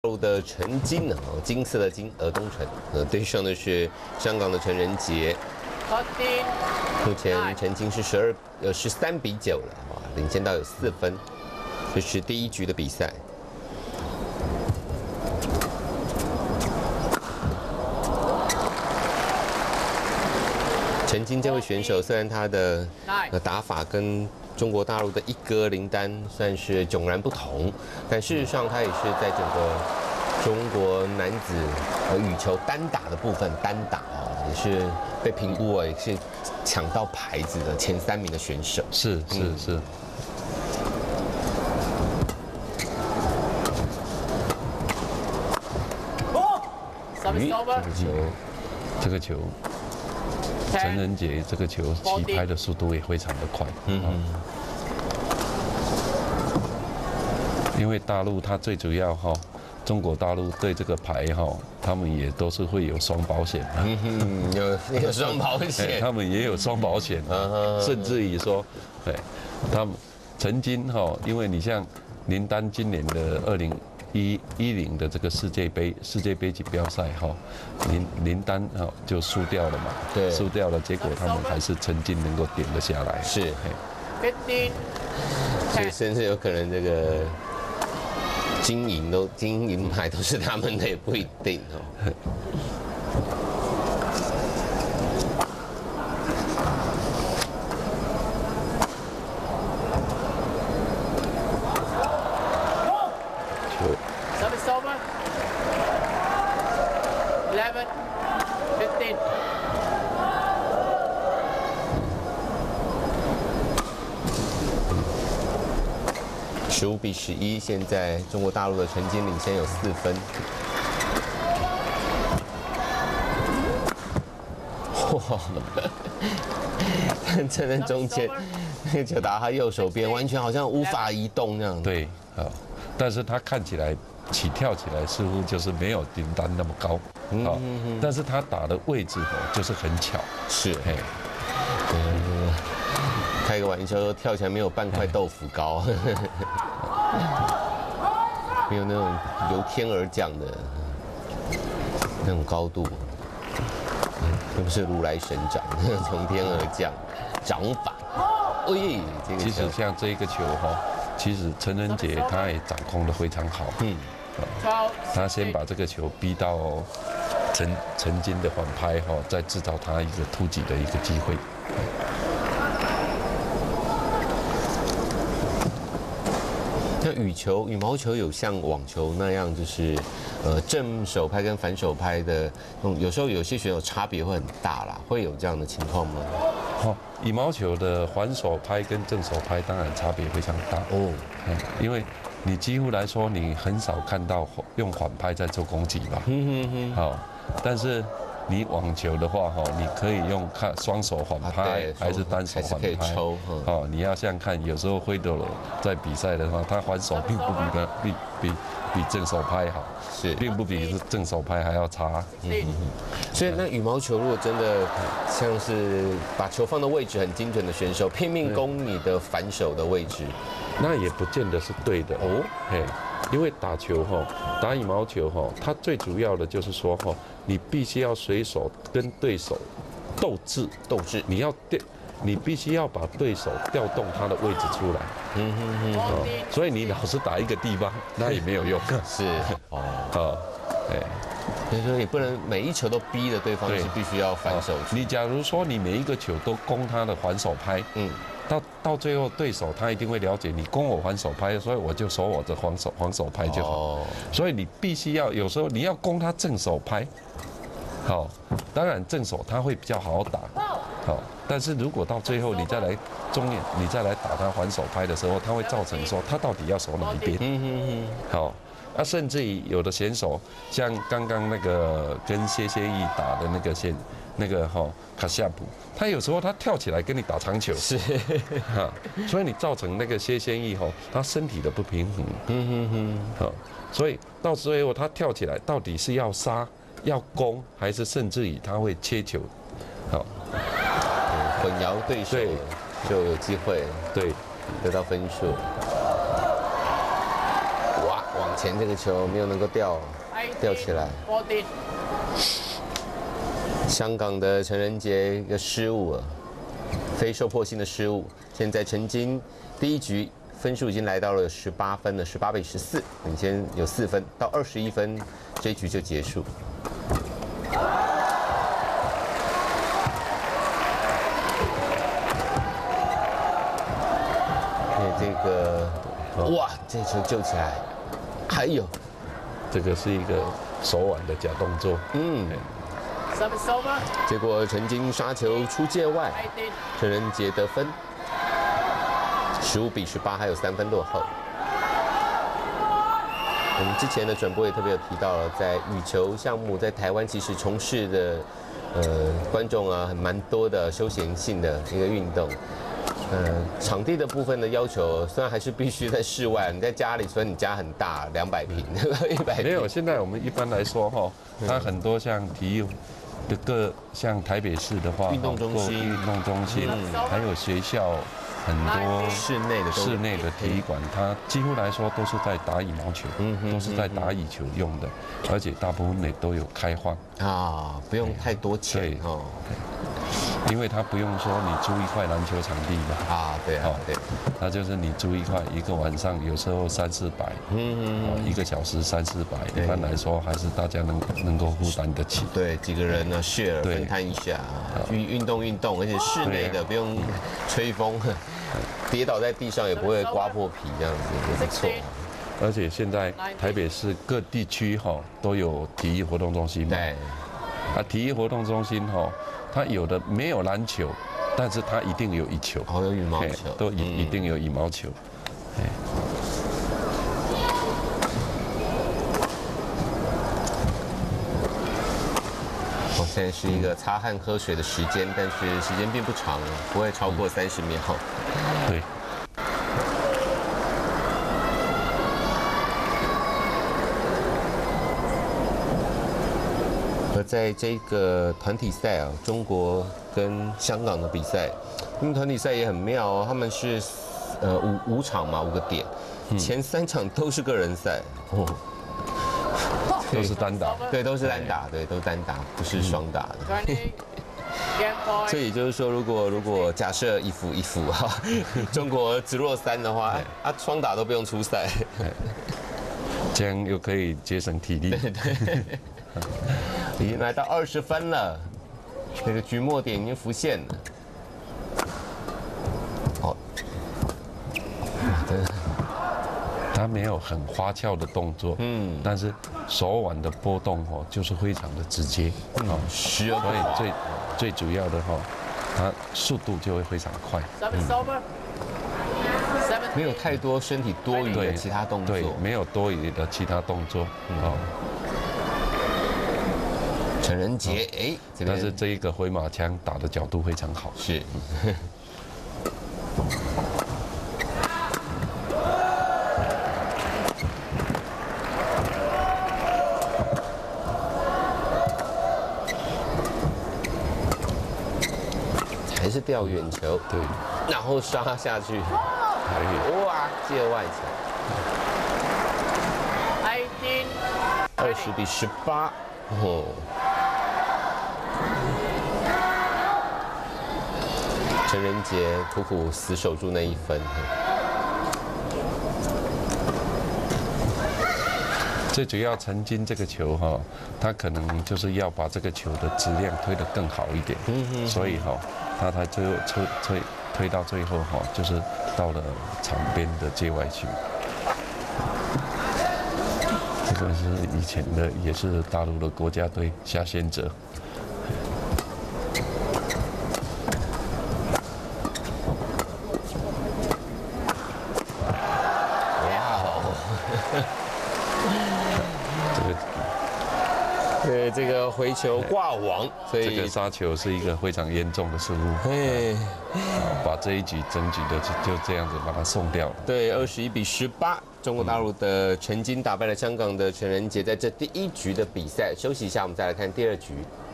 的陈金金色的金，东陈，对上的是香港的陈仁杰。目前陈金是13-9了，领先到有4分。这是第1局的比赛。陈金这位选手，虽然他的打法跟中国大陆的一哥林丹算是迥然不同，但事实上他也是在整个中国男子羽球单打的部分也是被评估也是抢到牌子的前3名的选手。 是。这个球，陈仁杰这个球起拍的速度也非常的快。因为大陆它最主要中国大陆对这个牌他们也都是会有双保险有双保险， 他们也有双保险甚至于说，他们曾经因为你像林丹今年的2010的这个世界杯锦标赛林丹就输掉了嘛，对，输掉了，结果他们还是曾经能够顶得下来， 是，所以甚至有可能这个金银牌都是他们的，也不一定15-11，现在中国大陆的陈金领先有4分。哇！站在中间，那个球打他右手边，完全好像无法移动那样。 对，但是他看起来起跳起来似乎就是没有林丹那么高，但是他打的位置就是很巧。 是，开个玩笑说跳起来没有半块豆腐高，没有那种由天而降的那种高度，又不是如来神掌，从天而降掌法。这个其实像这个球其实陈仁杰他也掌控得非常好，他先把这个球逼到陈金的反拍再制造他一个突击的一个机会。 那羽毛球有像网球那样，就是正手拍跟反手拍的，有时候有些选手差别会很大啦，会有这样的情况吗？ 羽毛球的反手拍跟正手拍当然差别非常大因为你几乎来说你很少看到用反拍在做攻击吧，但是你网球的话你可以用双手反拍还是单手反拍，你要像看有时候费德勒在比赛的话，他反手并不比正手拍好，并不比正手拍还要差。 所以那羽毛球如果真的像是把球放的位置很精准的选手，拼命攻你的反手的位置， 那也不见得是对的因为打球打羽毛球它最主要的就是说你必须要随手跟对手斗智，你必须要把对手调动他的位置出来。所以你老是打一个地方，那也没有用。 是所以说你不能每一球都逼着对方是必须要反手。 你假如说你每一个球都攻他的反手拍，到最后对手他一定会了解你攻我反手拍，所以我就守我的防守拍就好。所以你必须要有时候你要攻他正手拍，当然正手他会比较好打，但是如果到最后你再来你再来打他反手拍的时候，他会造成说他到底要守哪一边？甚至于有的选手像刚刚那个跟谢义打的那个卡夏普，他有时候他跳起来跟你打长球，所以你造成那个谢义他身体的不平衡，所以到最后他跳起来到底是要杀要攻，还是甚至于他会切球， 混淆对手就有机会得到分数。 前这个球没有能够吊起来。香港的陈仁杰一个失误了，非受迫性的失误。现在陈金第一局分数已经来到了18分了，18-14，领先有4分，到21分这一局就结束。这个哇，这球救起来，还有这个是一个手腕的假动作。 结果陈金杀球出界外，陈仁杰得分，15-18，还有3分落后。我们之前的转播也特别有提到了，在羽球项目在台湾其实从事的观众啊蛮多的，休闲性的一个运动。场地的部分的要求，虽然还是必须在室外，你在家里，所以你家很大，200平，100平。 没有，现在我们一般来说哈，它很多像体育的像台北市的话， 运动中心， 还有学校。很多室内的体育馆，它几乎来说都是在打羽毛球，都是在打羽球用的，而且大部分也都有开放啊，不用太多钱哦。 因为他不用说你租一块篮球场地嘛， 对， 那就是你租一块，一个晚上有时候300-400，1个小时300-400，一般来说还是大家能够负担得起。 对，几个人呢 share 分摊一下，运动，而且室内的不用吹风，跌倒在地上也不会刮破皮，这样子也不错。 而且现在台北市各地区都有体育活动中心嘛，对，体育活动中心它有的没有篮球，但是它一定有羽球， 有羽毛球， 都一定有羽毛球。 现在是一个擦汗喝水的时间，但是时间并不长，不会超过30秒。 对。 而在这个团体赛啊，中国跟香港的比赛，他们团体赛也很妙哦，他们是五场嘛，5个点，前3场都是个人赛哦， 都是单打， 对，都是单打，对，都单打，不是双打的。所以也就是说，如果假设一负哈，中国直落3的话，双打都不用出赛， 这样又可以节省体力。 对。已经来到20分了，这个局末点已经浮现了。好， 他没有很花俏的动作，但是手腕的波动就是非常的直接，所以最主要的它速度就会非常快， 没有太多身体多余的其他动作， 对，没有多余的其他动作， 陈仁杰， 但是这一个回马枪打的角度非常好， 是。还是吊远球， 对， 然后杀下去，哇，界外球，20-18，哦。陈仁杰苦苦死守住那1分。 最主要陈金这个球他可能就是要把这个球的质量推得更好一点，所以他才最后推到最后就是到了场边的界外区。这个是以前的，也是大陆的国家队夏先哲。 这个回球挂网，所以这个杀球是一个非常严重的失误。把这一局整局的就这样子把它送掉了。 对，21-18，中国大陆的陈金打败了香港的陈仁杰，在这第1局的比赛。休息一下，我们再来看第2局。